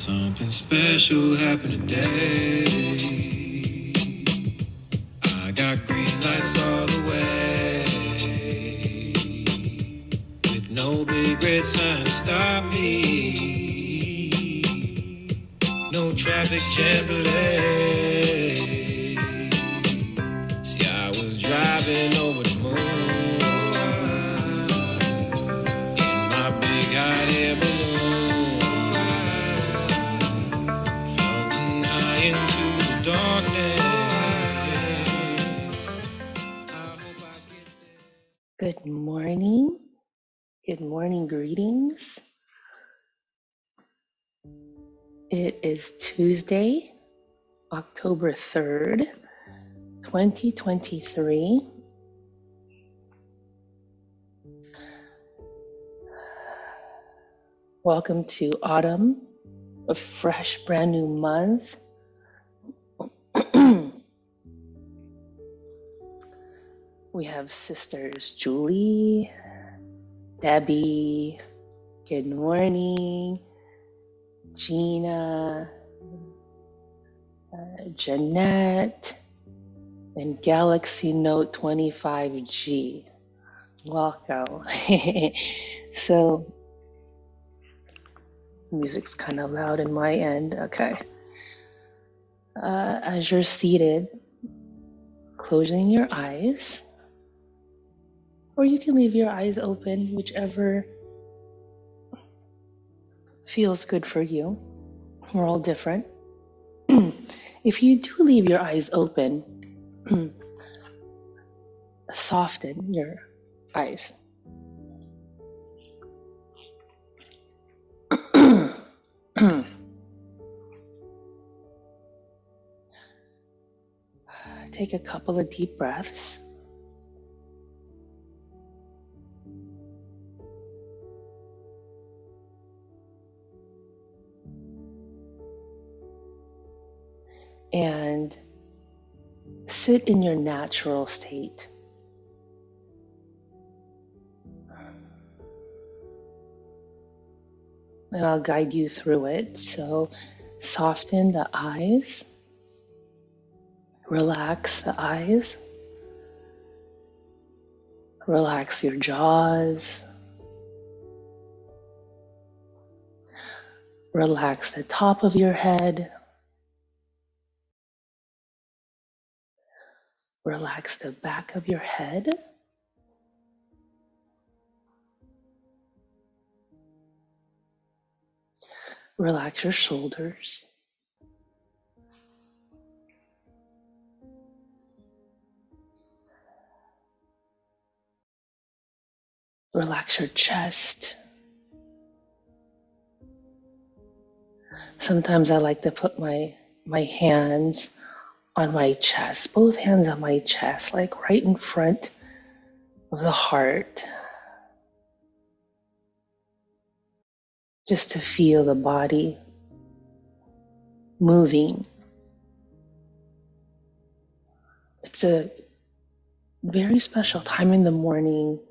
Something special happened today. I got green lights all the way, with no big red sign to stop me. No traffic jam delay. See, I was driving over the moon in my big hot air balloon, floating high into the darkness. I hope I get there. Good morning. Good morning, greetings. It is Tuesday, October 3rd, 2023. Welcome to autumn, a fresh, brand new month. We have sisters Julie, Debbie, good morning, Gina, Jeanette, and Galaxy Note 25G. Welcome. So, music's kind of loud in my end. Okay. As you're seated, closing your eyes, or you can leave your eyes open, whichever feels good for you. We're all different. If you do leave your eyes open, soften your eyes. Take a couple of deep breaths. And sit in your natural state. And I'll guide you through it. So soften the eyes. Relax the eyes. Relax your jaws. Relax the top of your head. Relax the back of your head. Relax your shoulders. Relax your chest. Sometimes I like to put my hands on my chest, both hands on my chest, like right in front of the heart, just to feel the body moving. It's a very special time in the morning,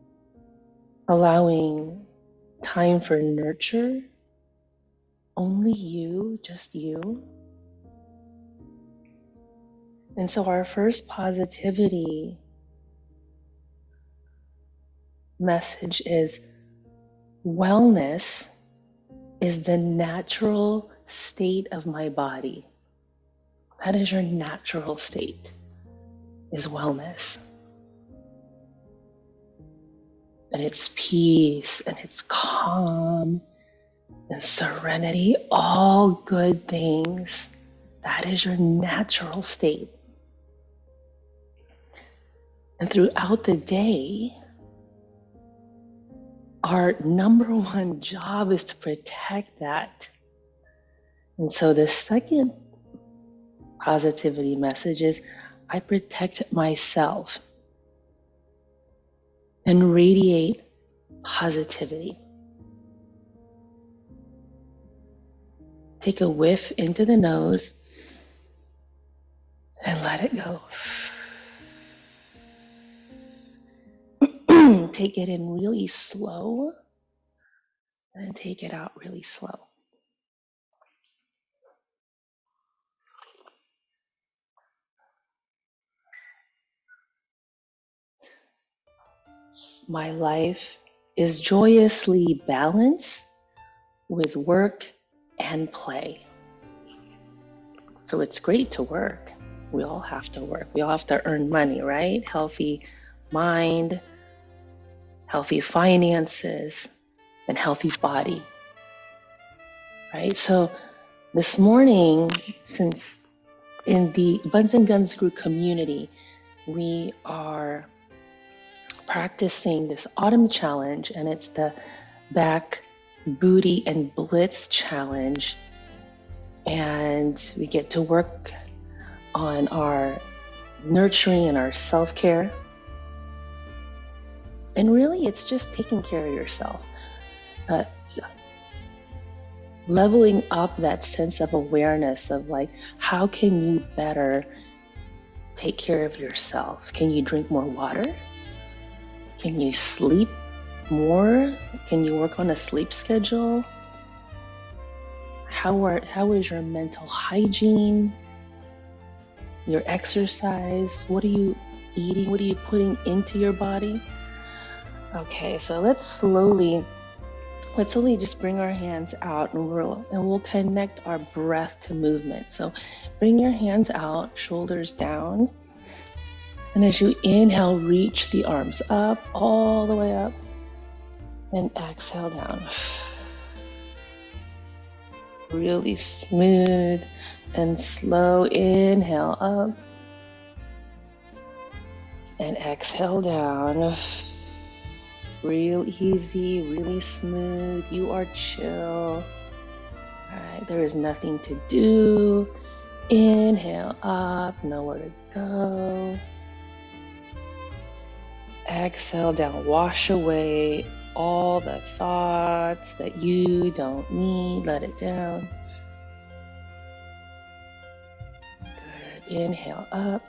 allowing time for nurture. Only you, just you. And so our first positivity message is wellness is the natural state of my body. That is your natural state, is wellness. And it's peace, and it's calm, and serenity, all good things. That is your natural state. And throughout the day, our number one job is to protect that. And so the second positivity message is I protect myself and radiate positivity. Take a whiff into the nose and let it go. Take it in really slow and take it out really slow. My life is joyously balanced with work and play. So it's great to work. We all have to work. We all have to earn money, right? Healthy mind, healthy finances, and healthy body, right? So this morning, since in the Buns and Guns group community, we are practicing this autumn challenge, and it's the back, booty, and blitz challenge. And we get to work on our nurturing and our self-care. And really, it's just taking care of yourself. Leveling up that sense of awareness of like, how can you better take care of yourself? Can you drink more water? Can you sleep more? Can you work on a sleep schedule? How is your mental hygiene? Your exercise? What are you eating? What are you putting into your body? Okay, so let's slowly just bring our hands out, and we'll connect our breath to movement. So bring your hands out, shoulders down. And as you inhale, reach the arms up, all the way up, and exhale down. Really smooth and slow. Inhale up and exhale down. Real easy, really smooth. You are chill. All right, there is nothing to do. Inhale up, nowhere to go. Exhale down, wash away all the thoughts that you don't need. Let it down. Good. Inhale up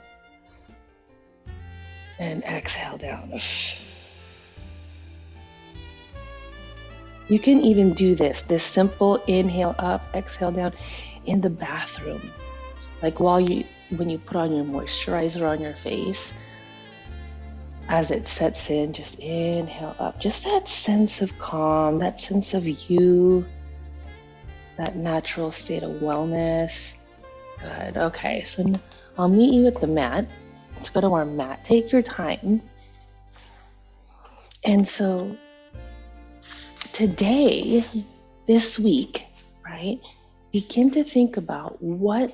and exhale down. You can even do this simple inhale up, exhale down in the bathroom. Like when you put on your moisturizer on your face, as it sets in, just inhale up. Just that sense of calm, that sense of you, that natural state of wellness. Good. Okay, so I'll meet you at the mat. Let's go to our mat. Take your time. And so today, this week, right, begin to think about what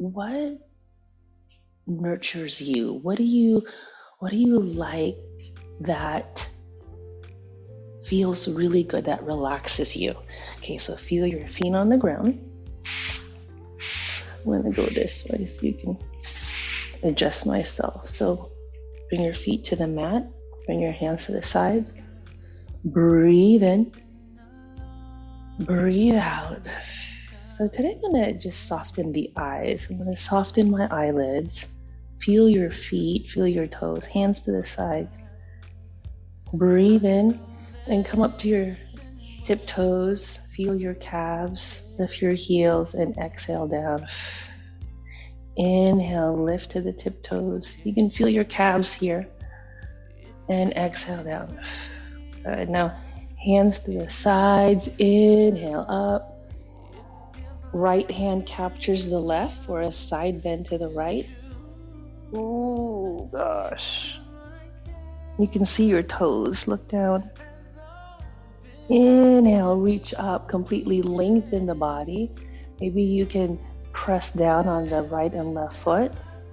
nurtures you. What do you like that feels really good, that relaxes you? Okay, so feel your feet on the ground. I'm gonna go this way so you can adjust myself. So bring your feet to the mat, bring your hands to the side, breathe in, breathe out. So today I'm gonna just soften the eyes. I'm gonna soften my eyelids. Feel your feet, feel your toes, hands to the sides. Breathe in and come up to your tiptoes. Feel your calves, lift your heels, and exhale down. Inhale, lift to the tiptoes. You can feel your calves here. And exhale down. Good. Now, hands to the sides. Inhale up. Right hand captures the left for a side bend to the right. Ooh, gosh. You can see your toes. Look down. Inhale, reach up, completely lengthen the body. Maybe you can press down on the right and left foot.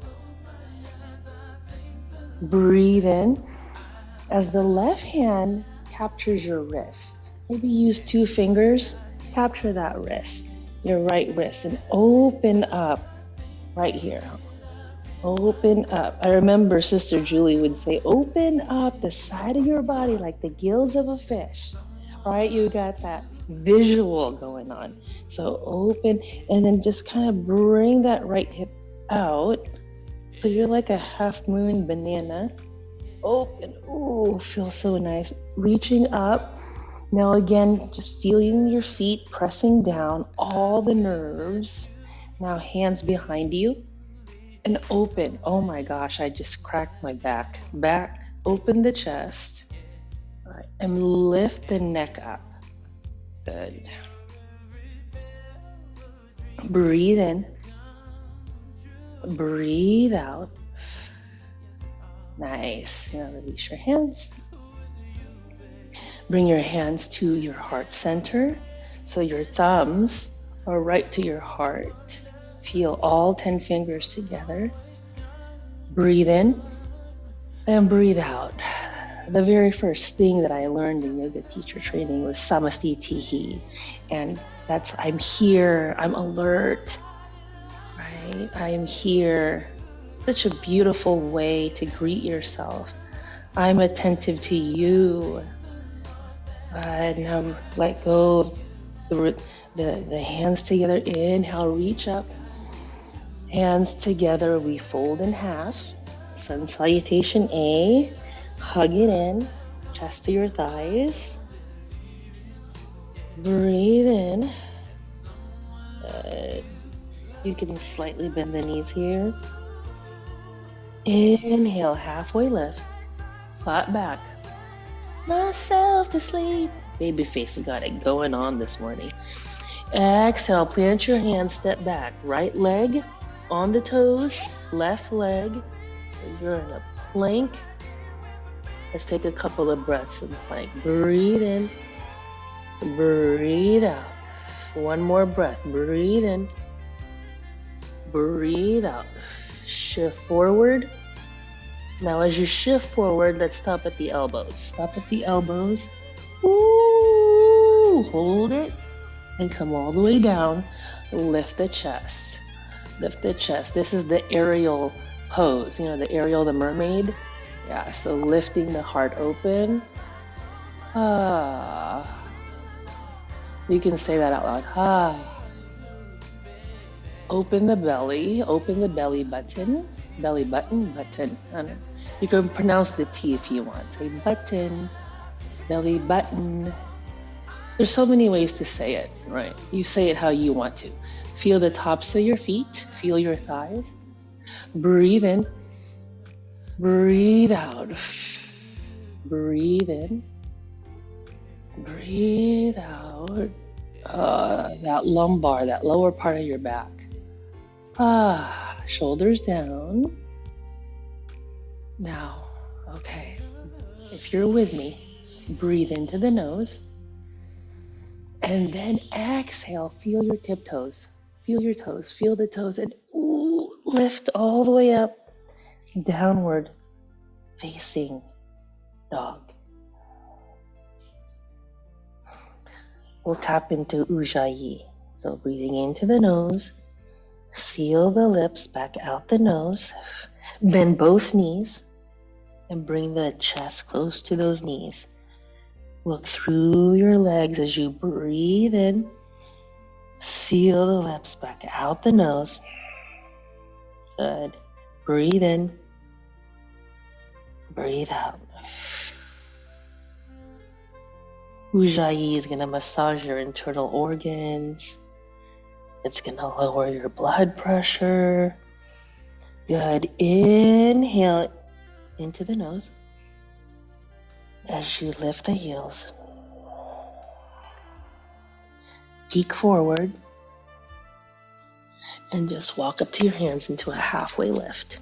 Breathe in. As the left hand captures your wrist, maybe use 2 fingers, capture that wrist, your right wrist, and open up right here. Open up. I remember Sister Julie would say, open up the side of your body like the gills of a fish, right? You got that visual going on. So open, and then just kind of bring that right hip out. So you're like a half moon banana. Open. Ooh, feels so nice. Reaching up. Now again, just feeling your feet pressing down, all the nerves. Now hands behind you. And open. Oh my gosh, I just cracked my back. Back, open the chest. And lift the neck up. Good. Breathe in. Breathe out. Nice. Now release your hands. Bring your hands to your heart center. So your thumbs are right to your heart. Feel all 10 fingers together. Breathe in and breathe out. The very first thing that I learned in yoga teacher training was Samasti Tihi. And that's I'm here, I'm alert, right? I am here. Such a beautiful way to greet yourself. I'm attentive to you. And let go of the hands together. Inhale, reach up. Hands together, we fold in half. Sun salutation A. Hug it in. Chest to your thighs. Breathe in. Good. You can slightly bend the knees here. Inhale, halfway lift. Flat back. Myself to sleep. Baby face got it going on this morning. Exhale, plant your hands, step back. Right leg on the toes, left leg. So you're in a plank. Let's take a couple of breaths in plank. Breathe in. Breathe out. One more breath. Breathe in. Breathe out. Shift forward. Now as you shift forward, let's stop at the elbows. Stop at the elbows. Ooh, hold it. And come all the way down. Lift the chest. Lift the chest. This is the Ariel pose. You know, the Ariel, the mermaid. Yeah, so lifting the heart open. Ah. You can say that out loud. Ah. Open the belly button. Belly button, button. You can pronounce the T if you want. Say button, belly button. There's so many ways to say it, right? You say it how you want to. Feel the tops of your feet. Feel your thighs. Breathe in. Breathe out. Breathe in. Breathe out. That lumbar, that lower part of your back. Shoulders down. Now, okay, if you're with me, breathe into the nose. And then exhale, feel your tiptoes. Feel your toes, feel the toes, and ooh, lift all the way up. Downward facing dog. We'll tap into Ujjayi. So breathing into the nose, seal the lips back out the nose, bend both knees, and bring the chest close to those knees. Look through your legs as you breathe in, seal the lips back out the nose. Good. Breathe in, breathe out. Ujjayi is going to massage your internal organs. It's going to lower your blood pressure. Good. Inhale into the nose as you lift the heels. Peek forward and just walk up to your hands into a halfway lift.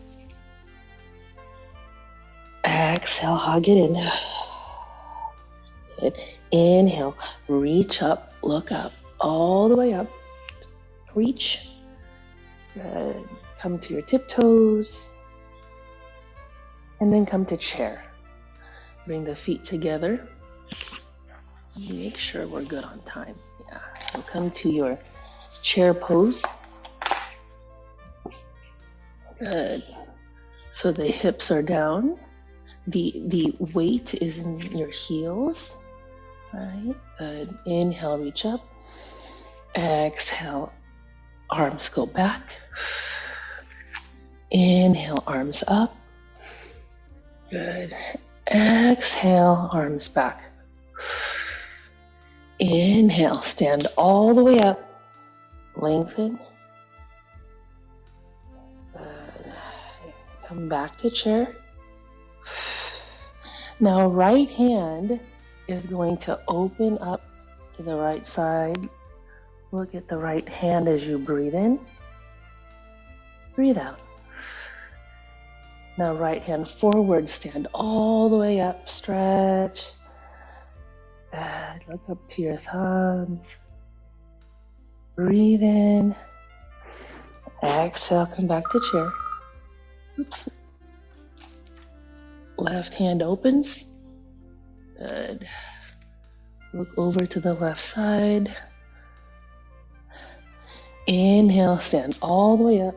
Exhale, hug it in. Good. Inhale, reach up, look up, all the way up. Reach. Good. Come to your tiptoes. And then come to chair. Bring the feet together. Make sure we're good on time. Yeah. So come to your chair pose. Good. So the hips are down. The weight is in your heels. Right. Good. Inhale, reach up. Exhale, arms go back. Inhale, arms up. Good. Exhale, arms back. Inhale, stand all the way up. Lengthen. Good. Come back to chair. Now right hand is going to open up to the right side. Look at the right hand as you breathe in, breathe out. Now right hand forward, stand all the way up, stretch. Good. Look up to your thumbs. Breathe in. Exhale, come back to chair. Oops. Left hand opens. Good. Look over to the left side. Inhale, stand all the way up.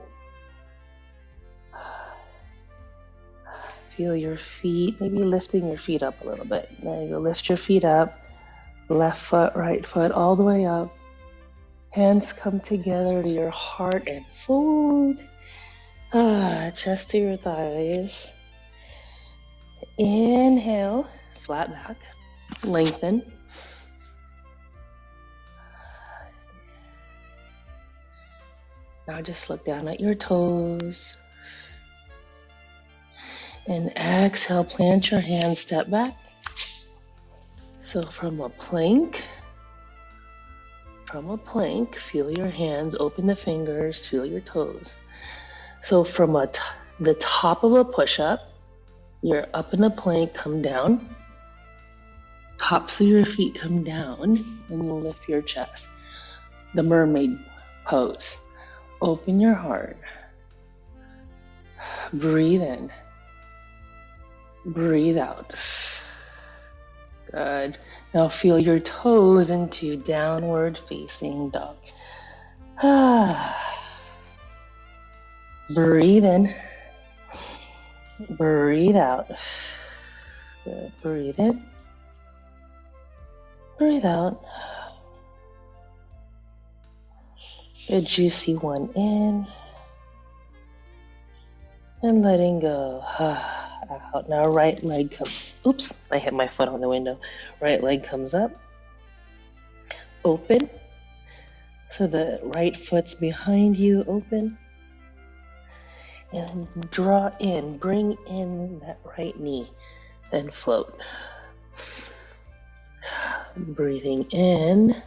Feel your feet, maybe lifting your feet up a little bit. There you go, lift your feet up. Left foot, right foot, all the way up. Hands come together to your heart and fold. Chest to your thighs. Inhale, flat back, lengthen. Now just look down at your toes. And exhale, plant your hands, step back. So from a plank, feel your hands, open the fingers, feel your toes. So from the top of a push-up, you're up in a plank, come down. Tops of your feet come down, and you lift your chest. The mermaid pose. Open your heart. Breathe in. Breathe out. Good. Now feel your toes into downward facing dog. Breathe in. Breathe out. Good. Breathe in. Breathe out. Good juicy one in. And letting go. Out. Now right leg comes, oops, I hit my foot on the window. Right leg comes up, open. So the right foot's behind you, open. And draw in, bring in that right knee, then float. Breathing in.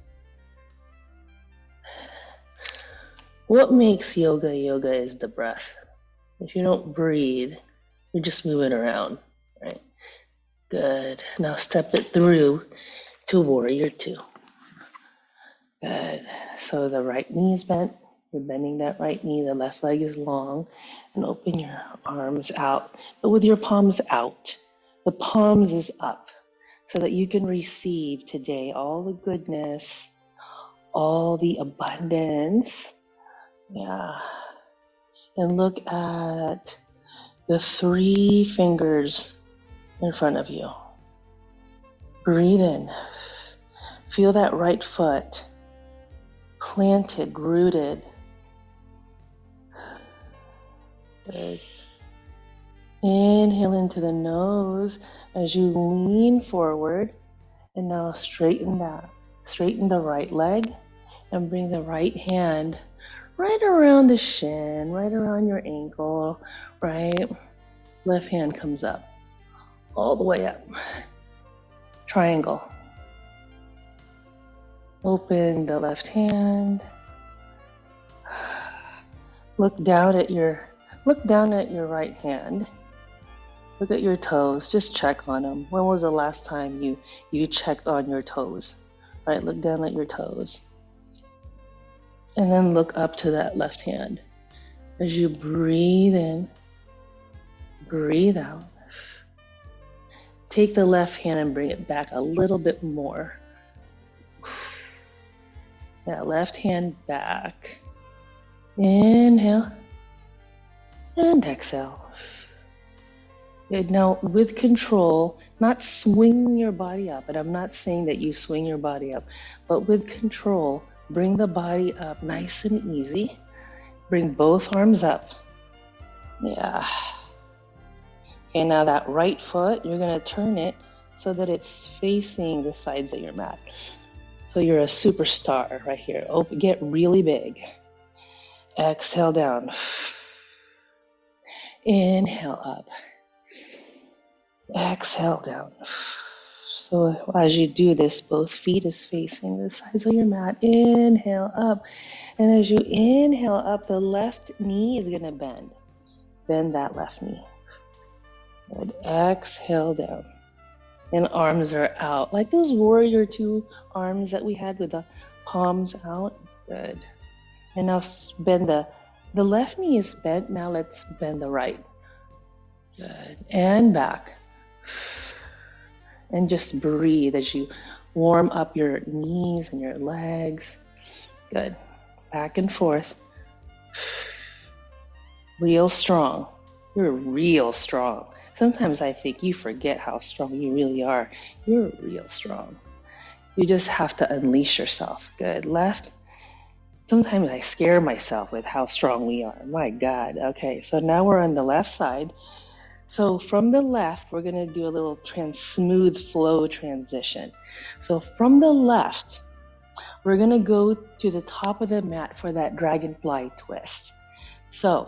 What makes yoga is the breath. If you don't breathe, you're just moving around, right? Good. Now step it through to warrior two. Good. So the right knee is bent. You're bending that right knee. The left leg is long. And open your arms out. But with your palms out, the palms is up so that you can receive today all the goodness, all the abundance. Yeah. And look at the 3 fingers in front of you. Breathe in. Feel that right foot planted, rooted. Good. Inhale into the nose as you lean forward. And now straighten the right leg and bring the right hand right around the shin, right around your ankle, right? Left hand comes up, all the way up. Triangle. Open the left hand. Look down at your right hand. Look at your toes. Just check on them. When was the last time you checked on your toes? Right, look down at your toes. And then look up to that left hand. As you breathe in, breathe out. Take the left hand and bring it back a little bit more. Yeah, left hand back. Inhale and exhale. Good. Now with control, not swing your body up, and I'm not saying that you swing your body up, but with control, bring the body up nice and easy. Bring both arms up. Yeah. Okay, now that right foot, you're gonna turn it so that it's facing the sides of your mat. So you're a superstar right here. Open, get really big. Exhale down. Inhale up. Exhale down. So as you do this, both feet is facing the sides of your mat. Inhale up. And as you inhale up, the left knee is going to bend. Bend that left knee. Good. Exhale down. And arms are out. Like those warrior two arms that we had with the palms out. Good. And now bend the left knee is bent. Now let's bend the right. Good. And back. And just breathe as you warm up your knees and your legs. Good. Back and forth. Real strong. You're real strong. Sometimes I think you forget how strong you really are. You're real strong. You just have to unleash yourself. Good. Left. Sometimes I scare myself with how strong we are. My God. Okay, so now we're on the left side. So from the left, we're going to do a little smooth flow transition. So from the left, we're going to go to the top of the mat for that dragonfly twist. So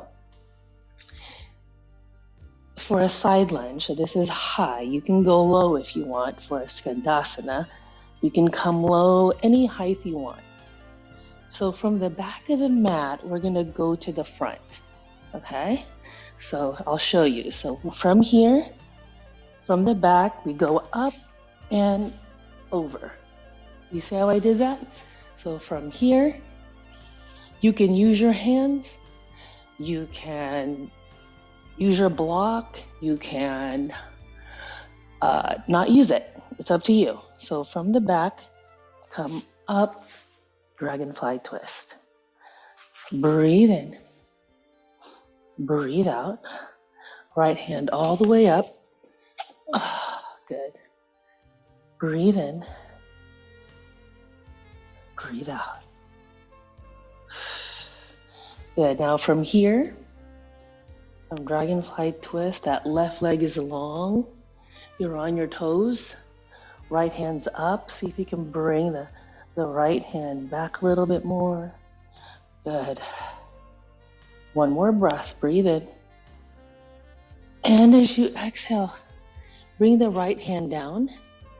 for a side lunge, so this is high. You can go low if you want for a Skandasana. You can come low any height you want. So from the back of the mat, we're going to go to the front. Okay? So I'll show you. So from here, from the back, we go up and over. You see how I did that? So from here, you can use your hands. You can use your block. You can not use it. It's up to you. So from the back, come up, dragonfly twist. Breathe in. Breathe out. Right hand all the way up. Good. Breathe in. Breathe out. Good. Now from here, from dragonfly twist, that left leg is long. You're on your toes. Right hand's up. See if you can bring the right hand back a little bit more. Good. One more breath. Breathe in. And as you exhale, bring the right hand down.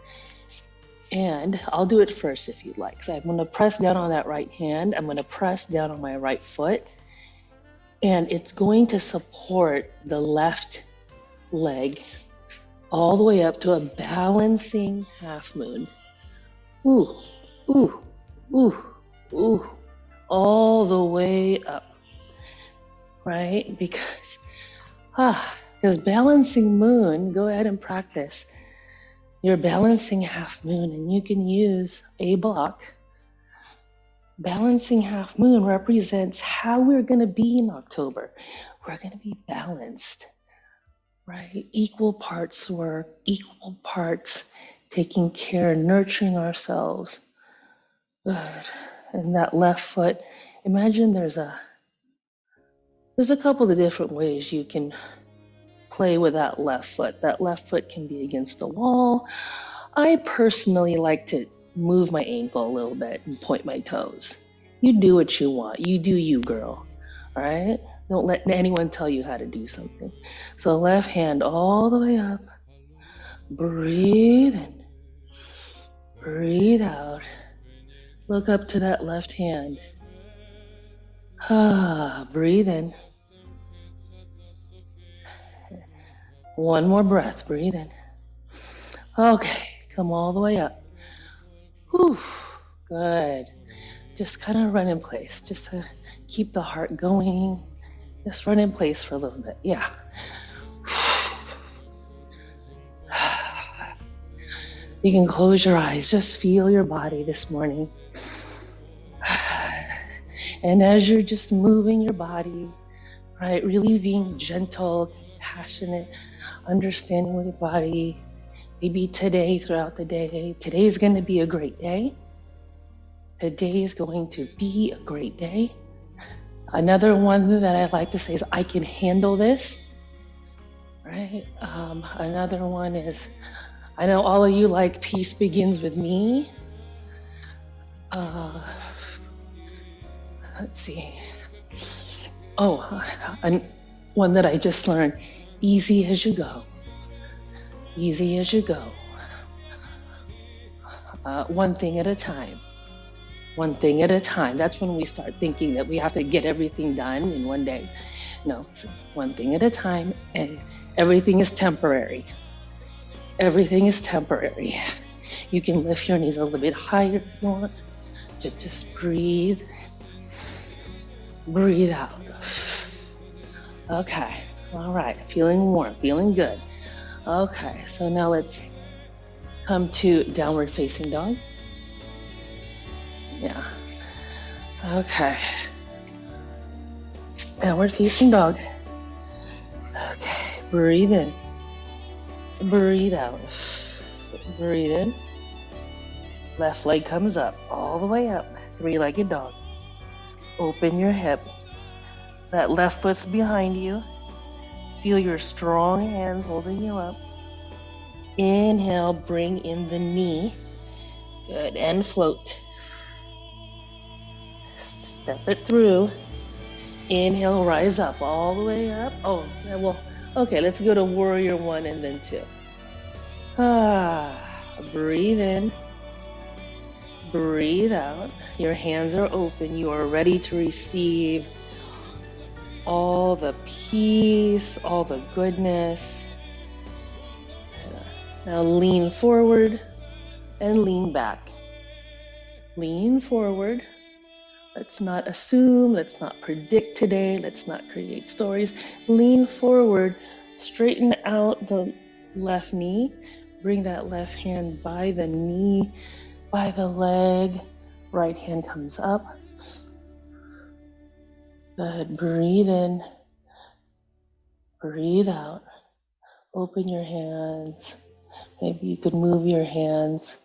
And I'll do it first if you'd like. So I'm going to press down on that right hand. I'm going to press down on my right foot. And it's going to support the left leg all the way up to a balancing half moon. Ooh, ooh, ooh, ooh. All the way up. Right? Because balancing moon, go ahead and practice your balancing half moon, and you can use a block. Balancing half moon represents how we're going to be in October. We're going to be balanced, right? Equal parts work, equal parts taking care, nurturing ourselves. Good. And that left foot, imagine there's a couple of different ways you can play with that left foot. That left foot can be against the wall. I personally like to move my ankle a little bit and point my toes. You do what you want. You do you, girl. All right? Don't let anyone tell you how to do something. So left hand all the way up. Breathe in. Breathe out. Look up to that left hand. Breathe in. One more breath. Breathe in. Okay. Come all the way up. Whew. Good. Just kind of run in place. Just to keep the heart going. Just run in place for a little bit. Yeah. You can close your eyes. Just feel your body this morning. And as you're just moving your body, right, really being gentle, compassionate, understanding with your body, maybe today, throughout the day, today is going to be a great day. Today is going to be a great day. Another one that I like to say is, I can handle this, right? Another one is, I know all of you like peace begins with me. Let's see. One that I just learned, easy as you go. Easy as you go. one thing at a time. One thing at a time. That's when we start thinking that we have to get everything done in one day. No, so one thing at a time, and everything is temporary. Everything is temporary. You can lift your knees a little bit higher if you want. Just breathe. Breathe out. Okay. All right. Feeling warm, feeling good. Okay. So now let's come to downward facing dog. Yeah. Okay. Downward facing dog. Okay. Breathe in. Breathe out. Breathe in. Left leg comes up, all the way up. Three-legged dog. Open your hip. That left foot's behind you. Feel your strong hands holding you up. Inhale, bring in the knee. Good, and float. Step it through. Inhale, rise up, all the way up. Oh, well, okay, let's go to warrior one and then two. Breathe in. Breathe out. Your hands are open. You are ready to receive all the peace, all the goodness. Now lean forward and lean back. Lean forward. Let's not assume. Let's not predict today. Let's not create stories. Lean forward. Straighten out the left knee. Bring that left hand by the knee, by the leg. Right hand comes up. Good. Breathe in. Breathe out. Open your hands. Maybe you could move your hands.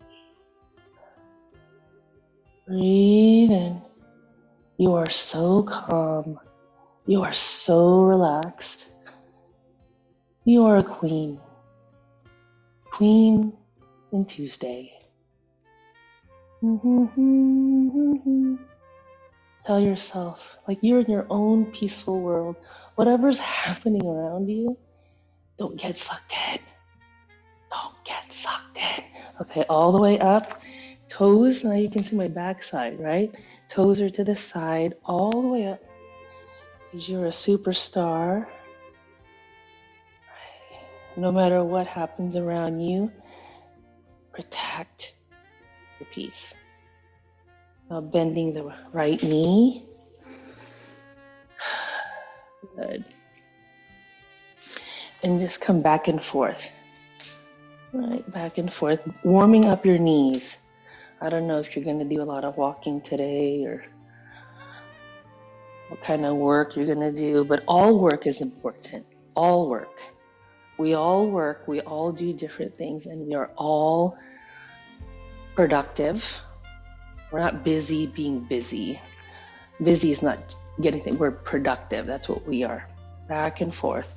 Breathe in. You are so calm. You are so relaxed. You are a queen. Queen in Tuesday. Tell yourself, like you're in your own peaceful world. Whatever's happening around you, don't get sucked in. Don't get sucked in. Okay, all the way up. Toes, now you can see my backside, right? Toes are to the side, all the way up. Because you're a superstar. No matter what happens around you, protect your peace. Now bending the right knee. Good. And just come back and forth. Right, back and forth. Warming up your knees. I don't know if you're going to do a lot of walking today or what kind of work you're going to do, but all work is important. All work. We all work, we all do different things, and we are all productive. We're not busy being busy. Busy is not getting things. We're productive. That's what we are. Back and forth.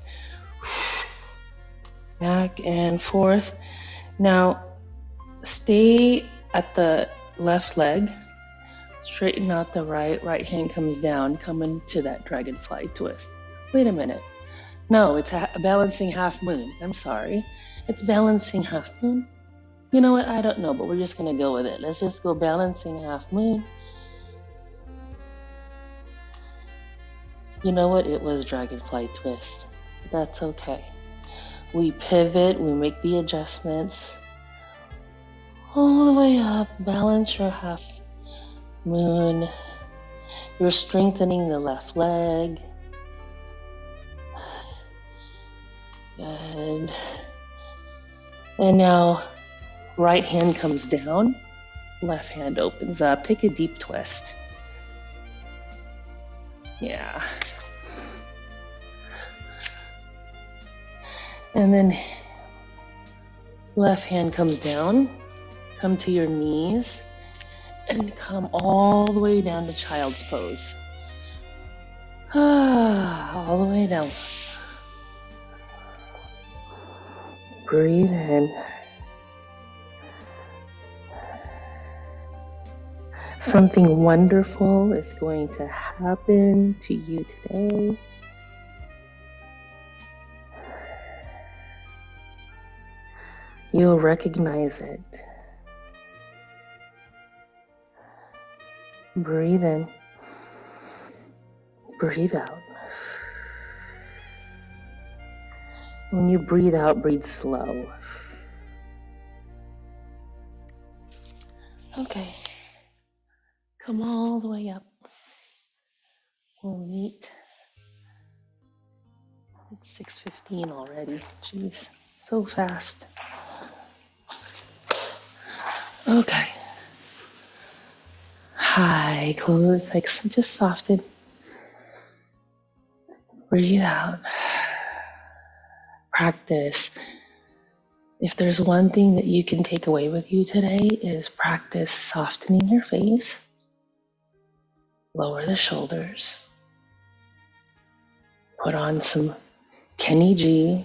Back and forth. Now, stay at the left leg. Straighten out the right. Right hand comes down. Come into that dragonfly twist. Wait a minute. No, it's a balancing half moon. I'm sorry. It's balancing half moon. You know what? I don't know, but we're just going to go with it. Let's just go balancing half moon. You know what? It was dragonfly twist. That's okay. We pivot, we make the adjustments. All the way up, balance your half moon. You're strengthening the left leg. Good. And now, right hand comes down, left hand opens up. Take a deep twist. Yeah. And then left hand comes down, come to your knees, and come all the way down to child's pose. All the way down. Breathe in. Something wonderful is going to happen to you today. You'll recognize it. Breathe in. Breathe out. When you breathe out, breathe slow. Okay. Come all the way up. We'll meet. It's 6:15 already. Jeez, so fast. Okay. Hi, close, like just soften. Breathe out. Practice. If there's one thing that you can take away with you today is practice softening your face. Lower the shoulders. Put on some Kenny G.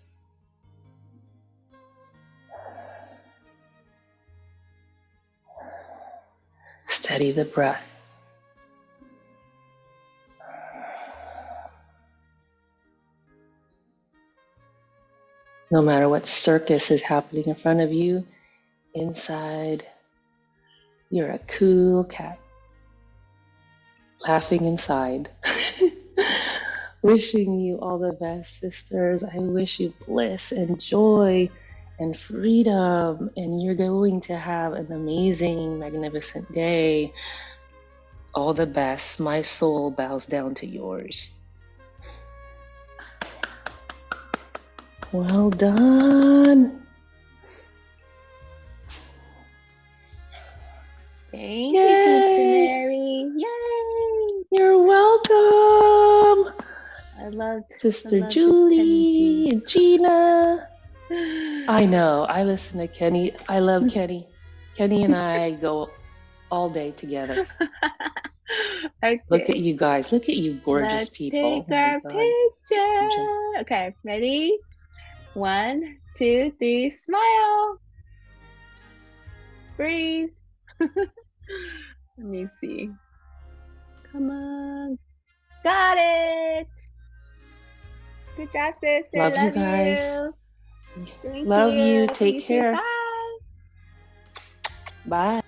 Steady the breath. No matter what circus is happening in front of you, inside, you're a cool cat. Laughing inside. Wishing you all the best, sisters. I wish you bliss and joy and freedom. And you're going to have an amazing, magnificent day. All the best. My soul bows down to yours. Well done. Thank you, Sister Mary. Yay! You're welcome. I love Sister Julie and Gina. I know. I listen to Kenny. I love Kenny. Kenny and I go all day together. Okay. Look at you guys. Look at you gorgeous Let's people. take our picture. Okay, ready? 1, 2, 3, smile. Breathe. Let me see. Come on. Got it. Good job, sister. Love you guys. Thank Love you. you. Take care. Bye. Bye.